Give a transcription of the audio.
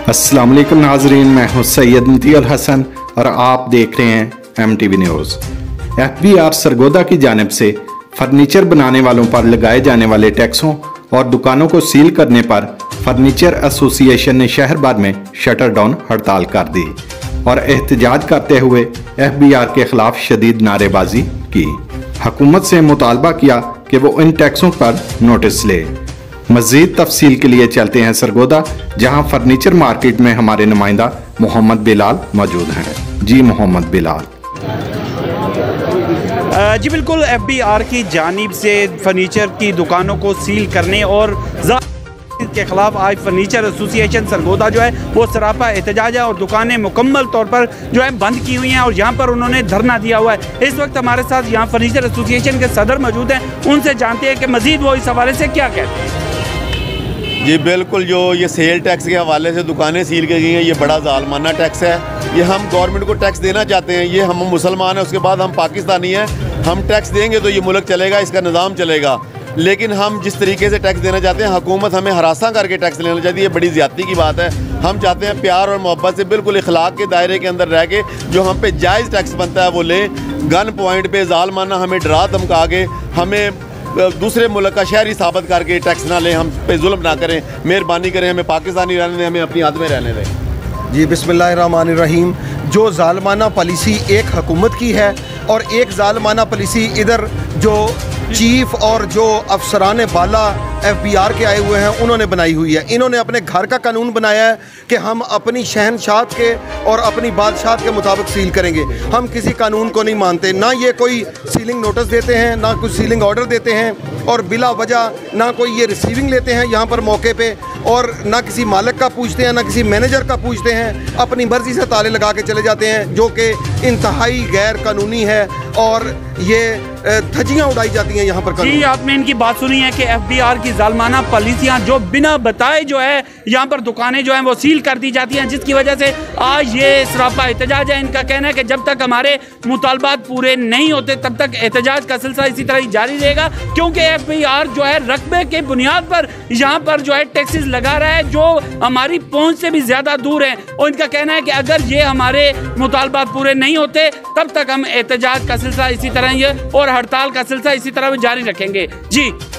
अस्सलाम वालेकुम नाजरीन, मैं हूं सैयद मुतीउल हसन और आप देख रहे हैं MTV न्यूज़। FBR सरगोदा की जानिब से फर्नीचर बनाने वालों पर लगाए जाने वाले टैक्सों और दुकानों को सील करने पर फर्नीचर एसोसिएशन ने शहर भर में शटर डाउन हड़ताल कर दी और एहतजाज करते हुए FBR के खिलाफ शदीद नारेबाजी की। हुकूमत से मुतालबा किया कि वो इन टैक्सों पर नोटिस ले। मज़ीद तफसील के लिए चलते हैं सरगोदा, जहां फर्नीचर मार्केट में हमारे नुमाइंदा मोहम्मद बिलाल मौजूद हैं। जी मोहम्मद बिलाल। जी बिल्कुल, FBR की जानिब से फर्नीचर की दुकानों को सील करने और के खिलाफ आज फर्नीचर एसोसिएशन सरगोदा जो है वो सरापा एहतजाज है और दुकानें मुकम्मल तौर पर जो है बंद की हुई हैं और यहाँ पर उन्होंने धरना दिया हुआ है। इस वक्त हमारे साथ यहाँ फर्नीचर एसोसिएशन के सदर मौजूद हैं, उनसे जानते हैं कि मजीद वो इस हवाले से क्या कहते हैं। जी बिल्कुल, जो ये सेल टैक्स के हवाले से दुकानें सील की गई हैं, ये बड़ा जालमाना टैक्स है। ये हम गवर्नमेंट को टैक्स देना चाहते हैं। ये हम मुसलमान हैं, उसके बाद हम पाकिस्तानी हैं। हम टैक्स देंगे तो ये मुल्क चलेगा, इसका निज़ाम चलेगा। लेकिन हम जिस तरीके से टैक्स देना चाहते हैं, हुकूमत हमें हरासा करके टैक्स लेना चाहती है। ये बड़ी ज़्यादती की बात है। हम चाहते हैं प्यार और मोहब्बत से बिल्कुल इखलाक के दायरे के अंदर रह के जो हम पे जायज़ टैक्स बनता है वो लें। गन पॉइंट पे जालमाना हमें डरा धमका के हमें दूसरे मुल्क का शहरी साबित करके टैक्स ना लें, हम पे जुल्म ना करें। मेहरबानी करें, हमें पाकिस्तानी रहने दें, हमें अपनी हाथ में रहने दें। जी बिस्मिल्लाहिर्रहमानिर्रहीम। जो जालमाना पॉलिसी एक हुकूमत की है और एक जालमाना पॉलिसी इधर जो चीफ और जो अफसरान बाला FBR के आए हुए हैं उन्होंने बनाई हुई है। इन्होंने अपने घर का कानून बनाया है कि हम अपनी शहनशाह के और अपनी बादशाह के मुताबिक सील करेंगे। हम किसी कानून को नहीं मानते, ना ये कोई सीलिंग नोटिस देते हैं, ना कुछ सीलिंग ऑर्डर देते हैं और बिला वजह ना कोई ये रिसीविंग लेते हैं यहाँ पर मौके पे, और ना किसी मालिक का पूछते हैं, ना किसी मैनेजर का पूछते हैं। अपनी मर्ज़ी से ताले लगा के चले जाते हैं, जो कि इंतहाई गैर कानूनी है और ये धज्जियाँ उड़ाई जाती हैं यहाँ पर। जी, आपने इनकी बात सुनी है कि FBR की जालमाना पॉलिसियाँ जो बिना बताए जो है यहाँ पर दुकानें जो हैं वो सील कर दी जाती हैं, जिसकी वजह से आज ये सरापा एहतजाज है। इनका कहना है कि जब तक हमारे मुतालबात पूरे नहीं होते तब तक एहतजाज का सिलसिला इसी तरह ही जारी रहेगा, क्योंकि FBR जो है रकबे के बुनियाद पर यहाँ पर जो है टैक्सेस लगा रहा है जो हमारी पहुँच से भी ज़्यादा दूर है। और इनका कहना है कि अगर ये हमारे मुतालबात पूरे नहीं होते तब तक हम एहतजाज का सिलसिला इसी तरह ही और हड़ताल का सिलसिला इसी तरह जारी रखेंगे। जी।